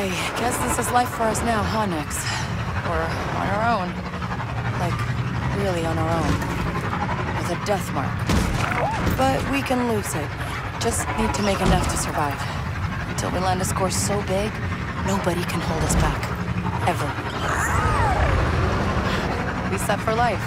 I guess this is life for us now, huh, Nix? We're on our own. Like, really on our own. With a death mark. But we can lose it. Just need to make enough to survive. Until we land a score so big, nobody can hold us back. Ever. We set for life.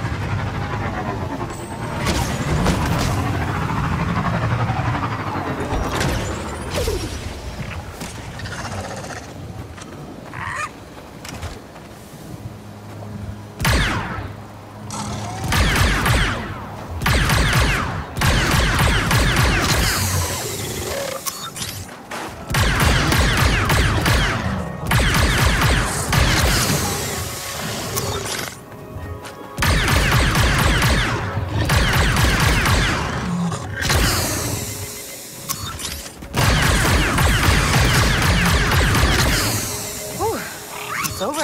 It's over.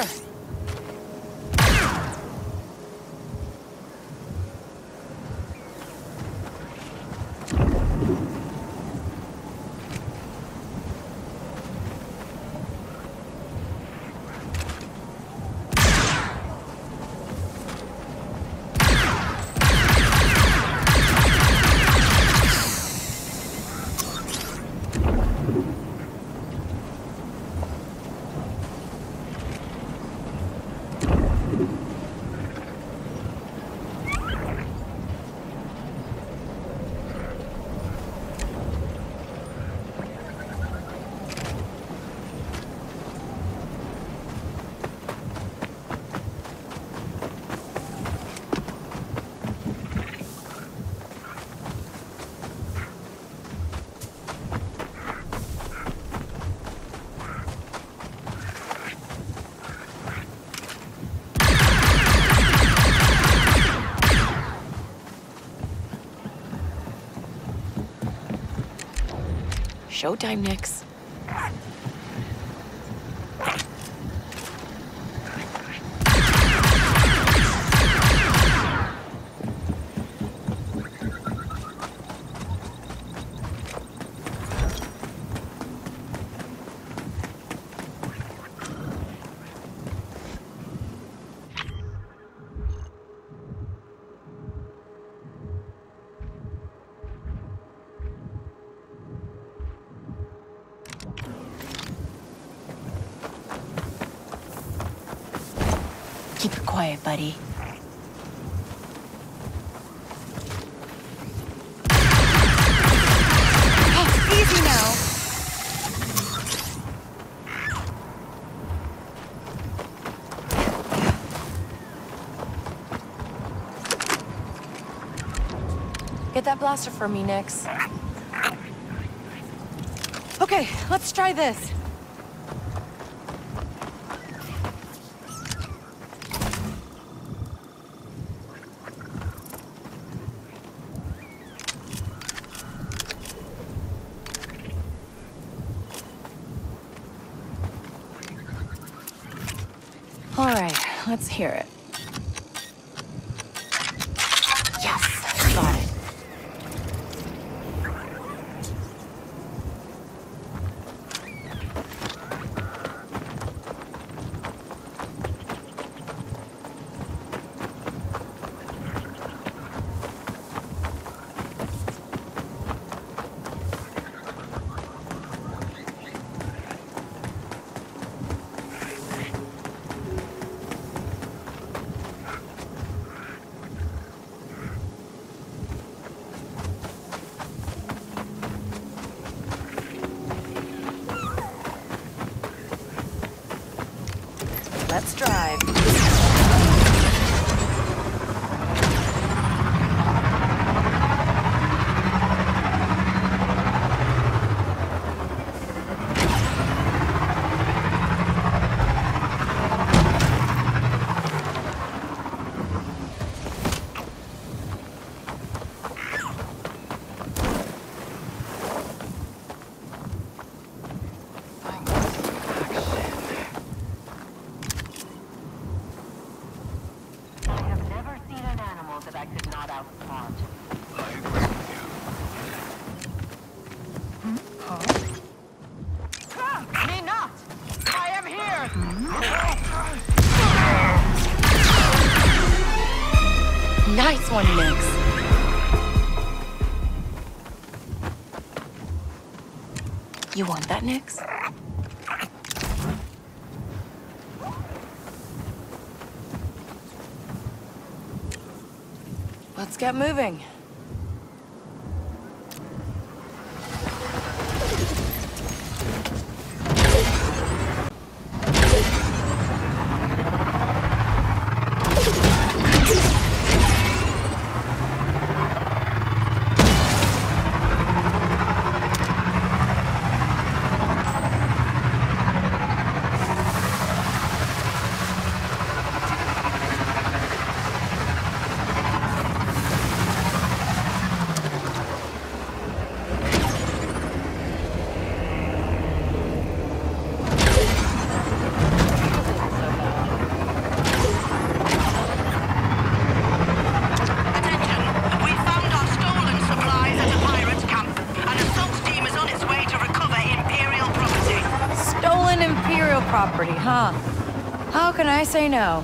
Showtime, Nix. Keep it quiet, buddy. Hey, easy now. Get that blaster for me, Nix. Okay, let's try this. All right, let's hear it. Yes, got it. Let's drive. one, Nix. You want that, Nix? Let's get moving. Property, huh? How can I say no?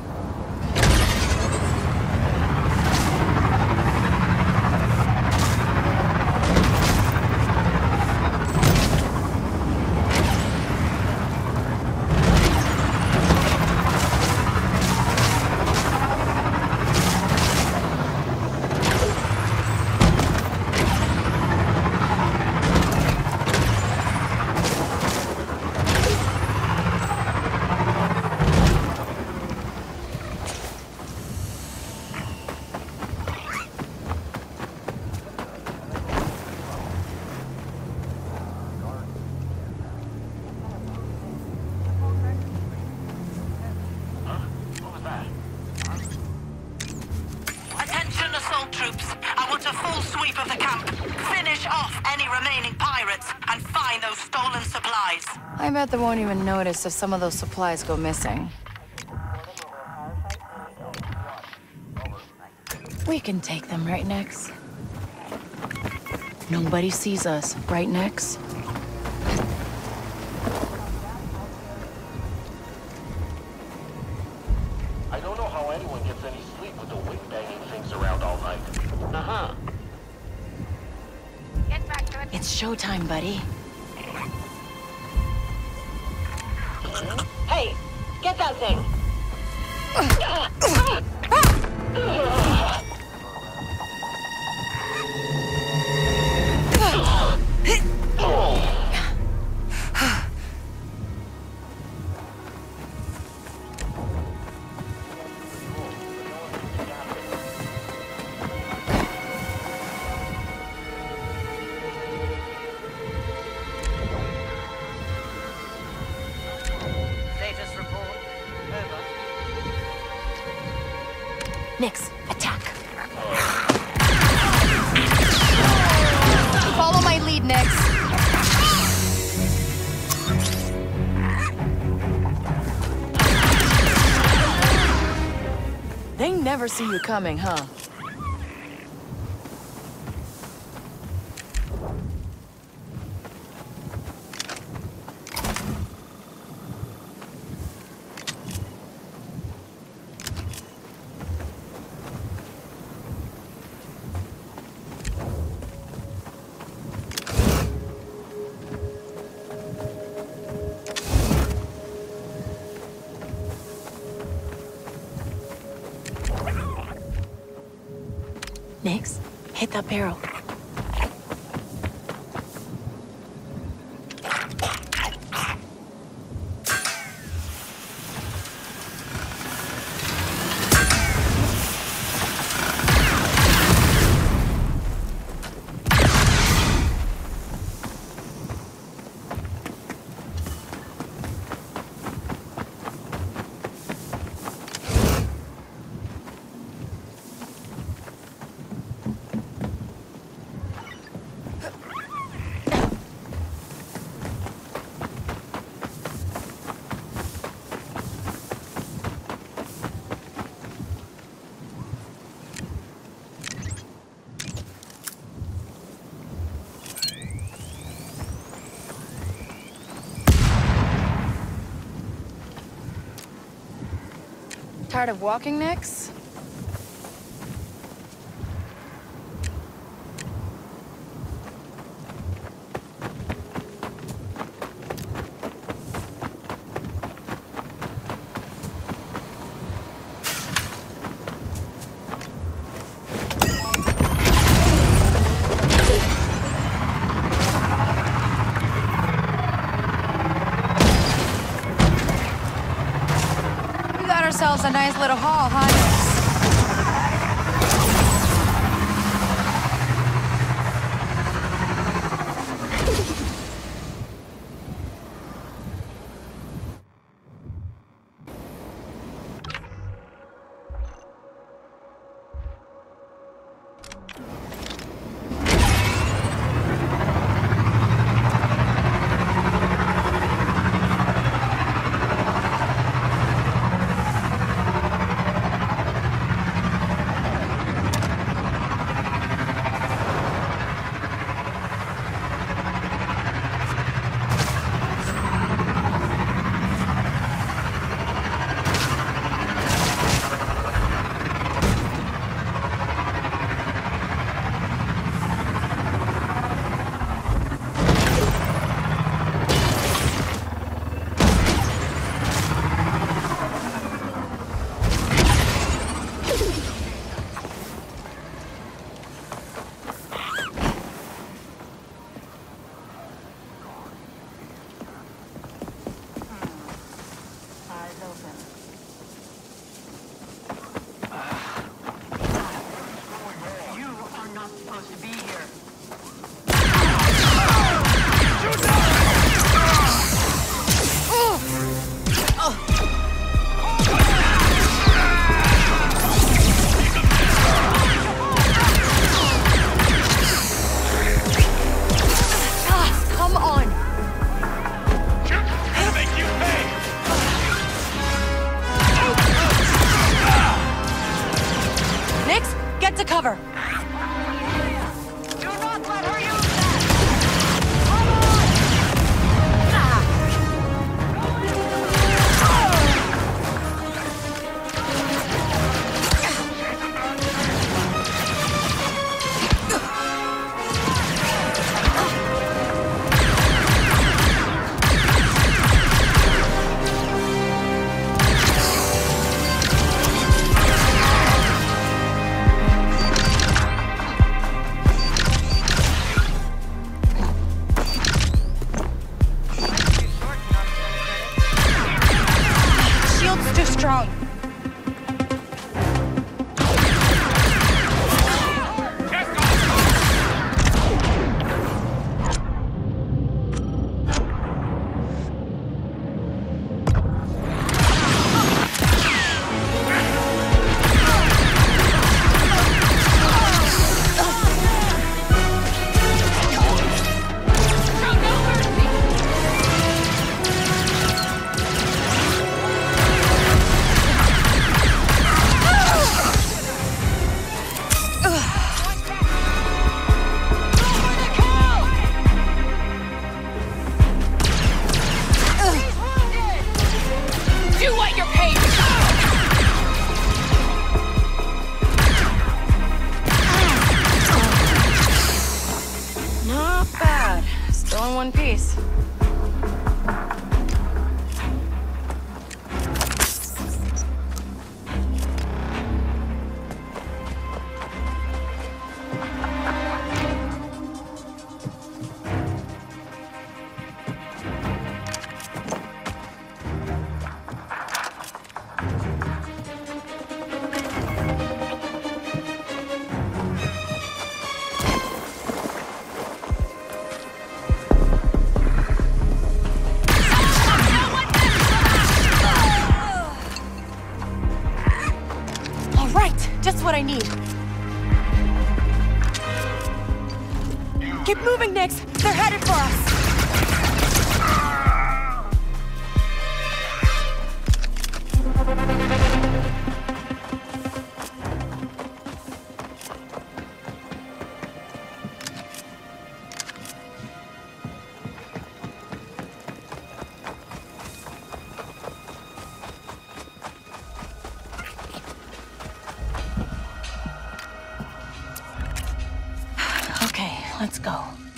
I bet they won't even notice if some of those supplies go missing. We can take them, right, Nix? Nobody sees us, right, Nix? I don't know how anyone gets any sleep with the wind-banging things around all night. Uh-huh. Get back to it. It's showtime, buddy. Hey, get that thing! Nix, attack. Follow my lead, Nix. They never see you coming, huh? Nix, hit that barrel. Tired of walking, Nix? ourselves a nice little haul, huh? Cover! Do not let her use that! Come strong. Still in one piece. Just what I need. Keep moving, Nix. They're headed for us. Okay, let's go.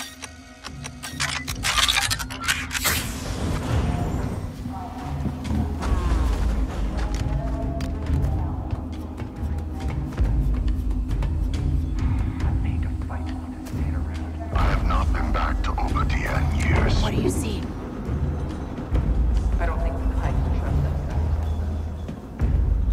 I have not been back to Obadia in years. What do you see? I don't think the Hive can trust us.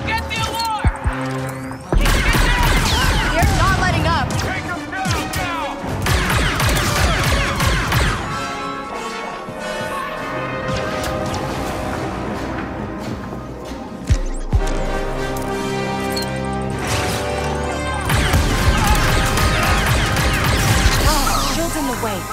Get the alarm! You're not letting up! Take him down now! Shield's in the way.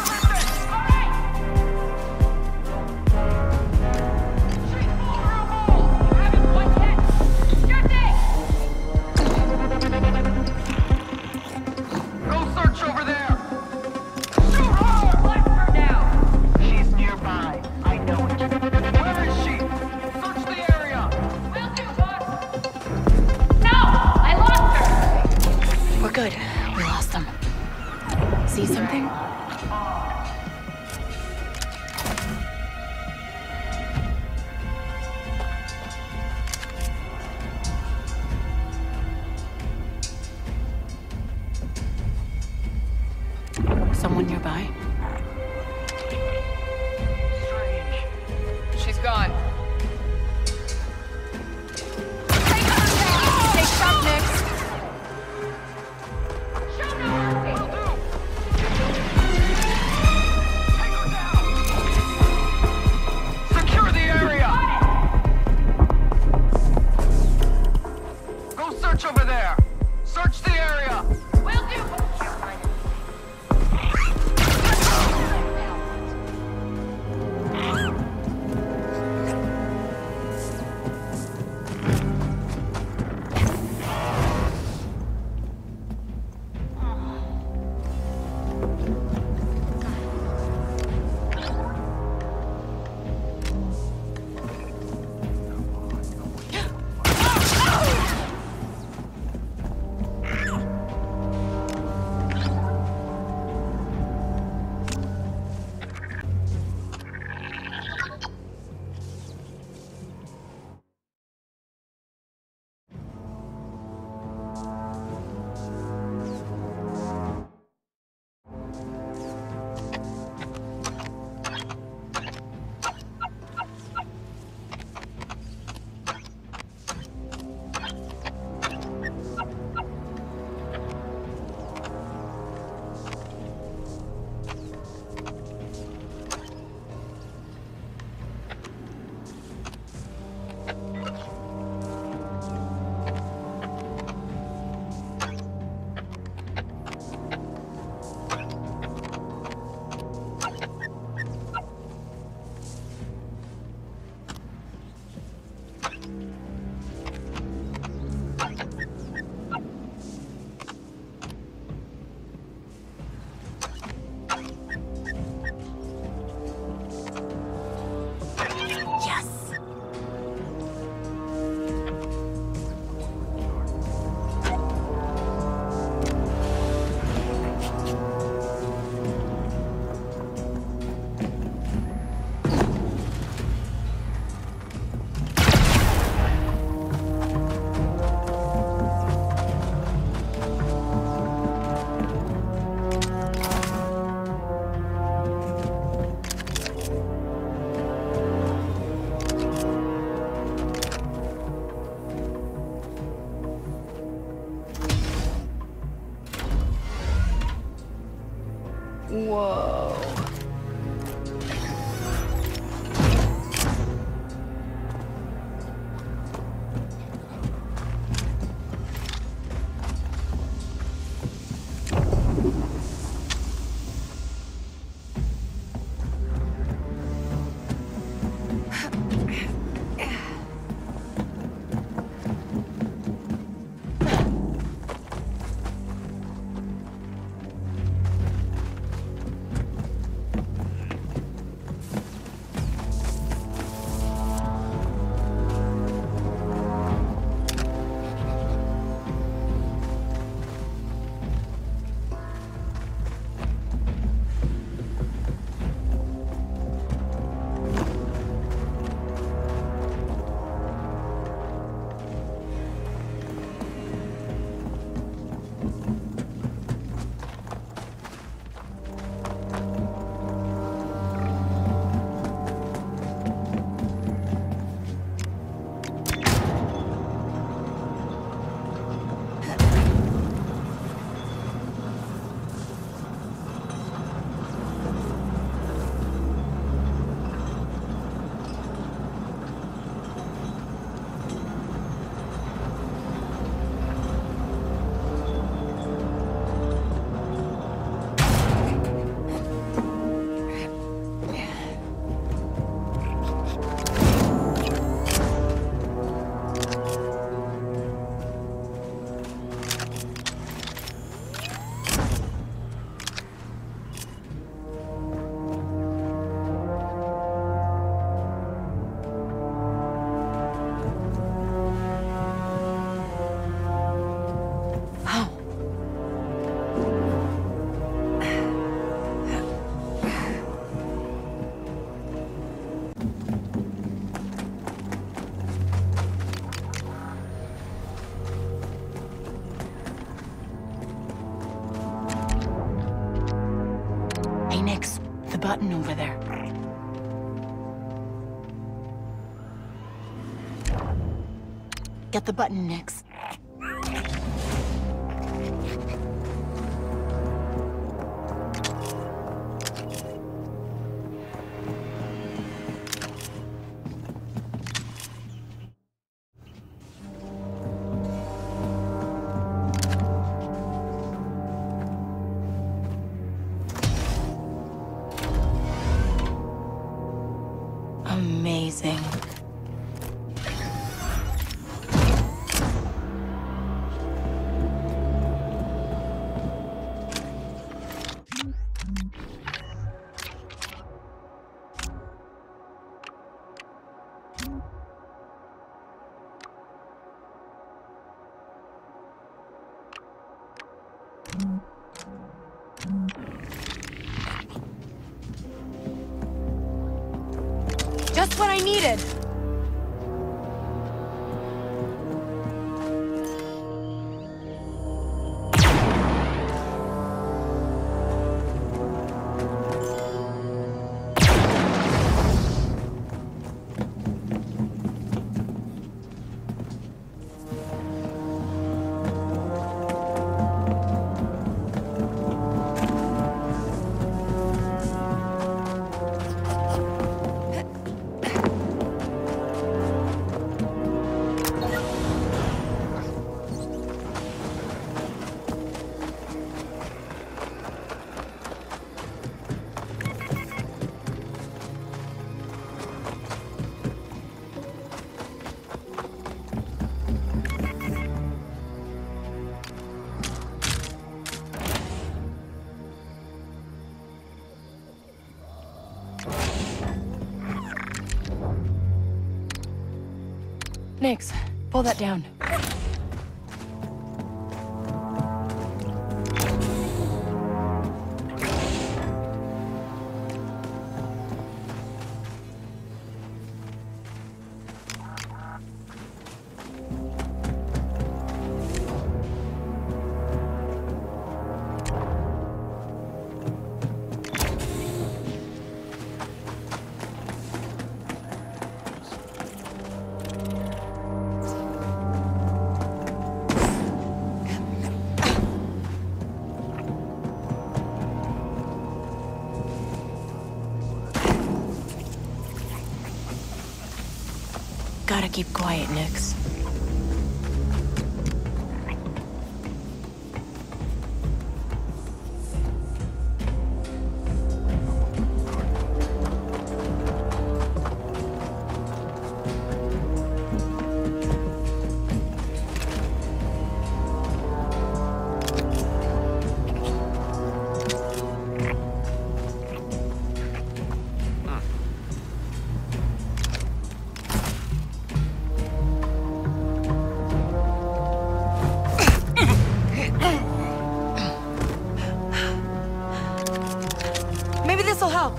Go search over there! Shoot her! Left her now! She's nearby. I know it. Where is she? Search the area! Will do, boss. No! I lost her! We're good. We lost them. See something? Someone nearby? Strange. She's gone. Take shot, Nix! Show no mercy! Will do! Take her down! Secure the area! Go search over there! Search the area! Will do! Whoa. button over there. Get the button, Nix. Amazing. Just what I needed! Nix, pull that down. Gotta keep quiet, Nix. Maybe this'll help.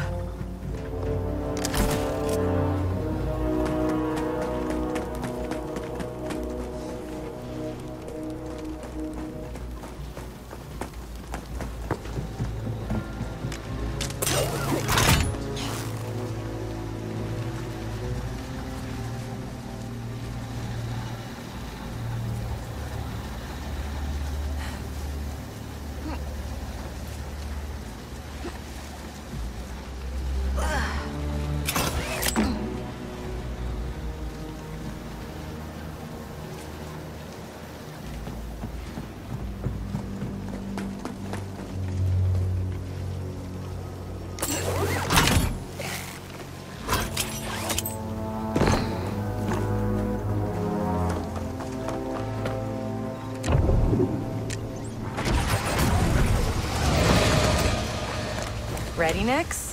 Ready, Nix?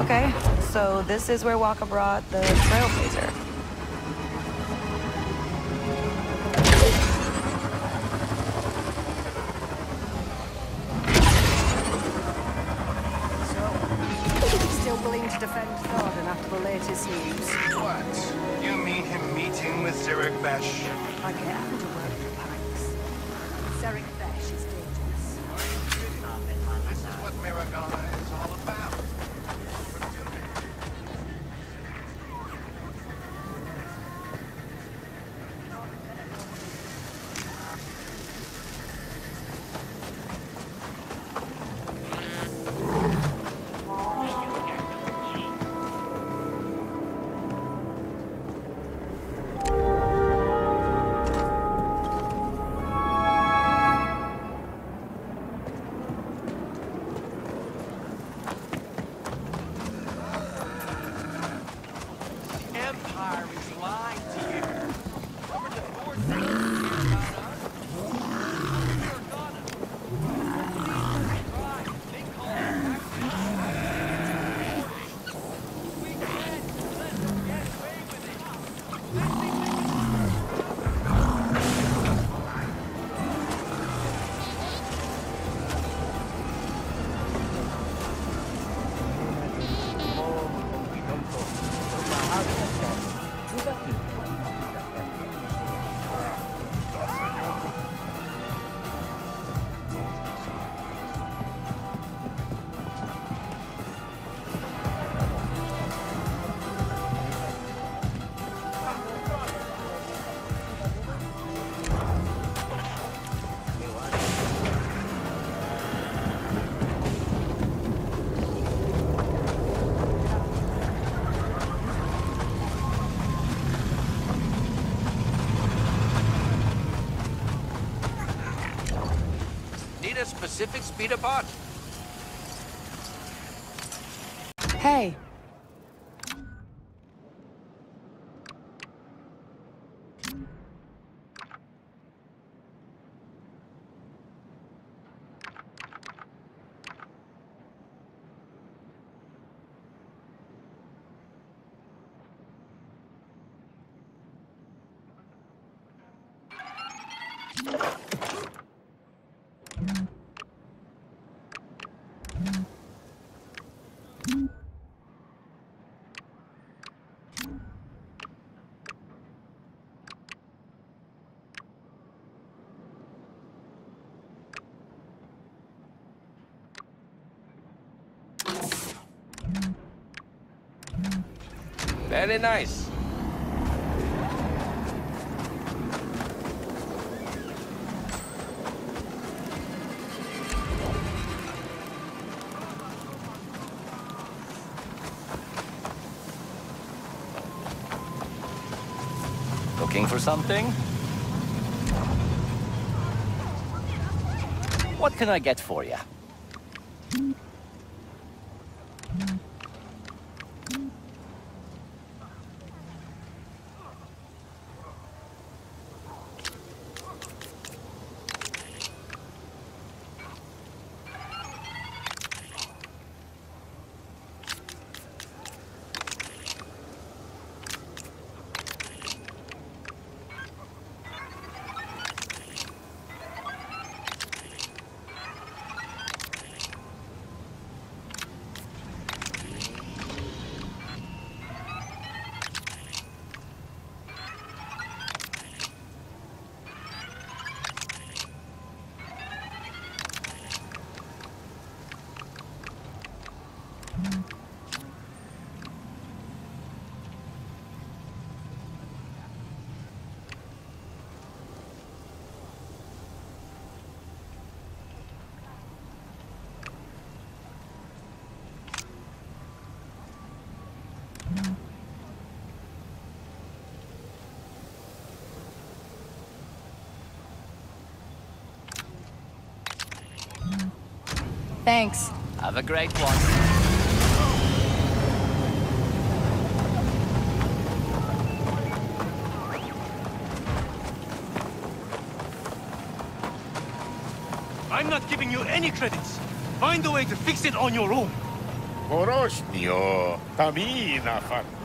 Okay, so this is where Waka brought the Trailblazer. Still willing to defend Tharden after the latest news? What? You mean him meeting with Zurich Besh? I get having to work for Pax. Zurich Besh is dangerous. This is what Miragana is all about. Need a specific speeder bot? Hey. Very nice. Looking for something? What can I get for you? Thanks. Have a great one. I'm not giving you any credits. Find a way to fix it on your own. Porośnio, tamina fan.